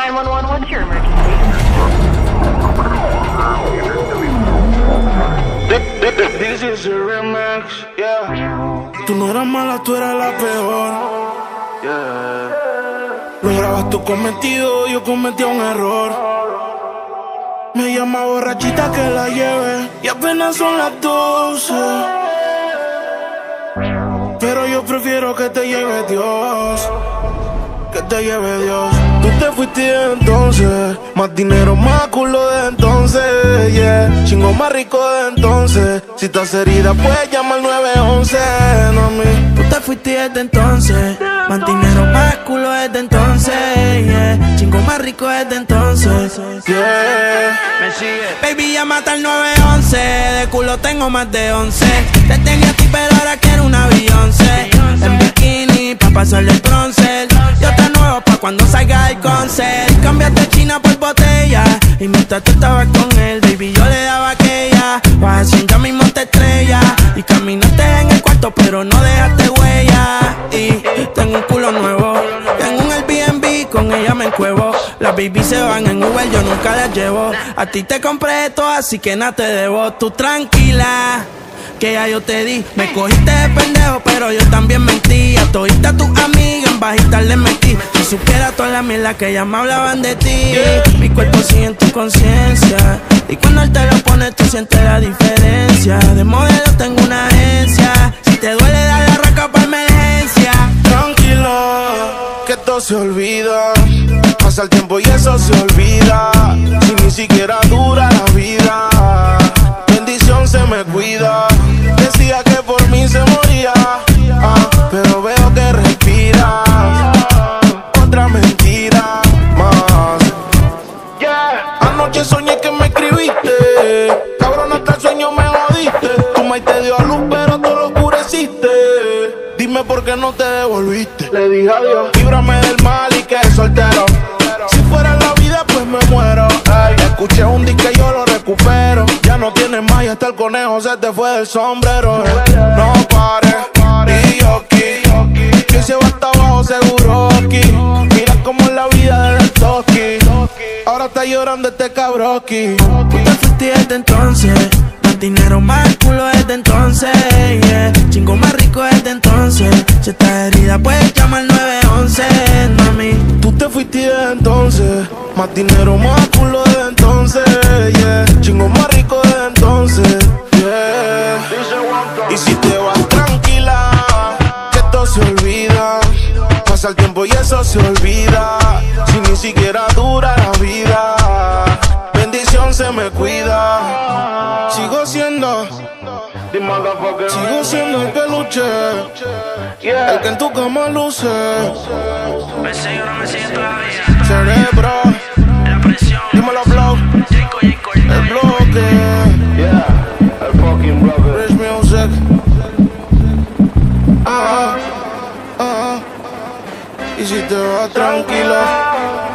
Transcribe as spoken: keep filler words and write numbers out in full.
nine one one, what's your emergency? This is a remix, yeah. Tú no eras mala, tú eras la peor. Yeah. Lo grabas tú cometido, yo cometí un error. Me llama borrachita que la lleve y apenas son las doce. Pero yo prefiero que te lleve Dios, que te lleve Dios. Tú te fuiste entonces, más dinero, más culo de entonces, yeah. Chingo más rico de entonces. Si estás herida, puedes llamar al nueve once, no a mí. Tú te fuiste desde entonces, más dinero, más culo desde entonces, yeah. Chingo más rico desde entonces, yeah. Me sigue. Baby, llámate al nueve once, de culo tengo más de once. Te tenía a ti, pero ahora quiero una Beyoncé. En bikini, pa' pasarle el bronce. Y otra nueva pa' cuando salga el concert. Cambiaste China por botella, y mientras tú estabas con él, baby, yo le daba aquella. Vas haciendo mismo te estrella, y caminaste en el cuarto, pero no dejaste huella. Y tengo un culo nuevo, tengo un Airbnb, con ella me encuevo. Las baby se van en Uber, yo nunca las llevo. A ti te compré esto, así que nada te debo. Tú tranquila, que ya yo te di. Me cogiste de pendejo, pero yo también mentí. A todita a tus amigas en bajita les metí. Si supiera toda la mierda que ellas me hablaban de ti, yeah. Mi cuerpo sigue en tu conciencia, y cuando él te lo pone tú sientes la diferencia. De modelo tengo una agencia, si te duele dale la raca pa' emergencia. Tranquilo, que esto se olvida. Pasa el tiempo y eso se olvida. Si ni siquiera dura la vida, bendición se me cuida. Decía que por mí se moría, ah, pero veo que respira. Otra mentira más, yeah. Anoche soñé que me escribiste, cabrón, hasta el sueño me jodiste. Tu maíz te dio a luz, pero tú lo oscureciste. Dime por qué no te devolviste. Le dije adiós. Líbrame del mal y que soltero. Si fuera la vida, pues me muero. Ay, escuché un disco y yo lo recupero. Ya no tienes más y hasta el conejo se te fue del sombrero. No pares, y yo aquí, que se va hasta abajo seguro aquí. Mira cómo es la vida del toki. Ahora está llorando este cabroki. Tú te fuiste desde entonces, más dinero, más culo desde entonces, yeah. Chingo más rico desde entonces. Si estás herida, puedes llamar al nueve once, mami. Tú te fuiste desde entonces, más dinero, más culo desde entonces, yeah. Chingo más rico desde entonces, yeah. Y si te vas tranquila, que esto se olvida. Pasa el tiempo y eso se olvida. Si ni siquiera dura la vida, bendición se me cuida. Sigo siendo, sigo siendo el peluche, yeah. El que en tu cama luce. Me sigue o no me sigue todavía. Cerebro, La presión. dímelo blow, Jaco, Jaco, el bloque, yeah. El fucking bloque. Rich music. Ah, ah, ah. Y si te vas tranquilo,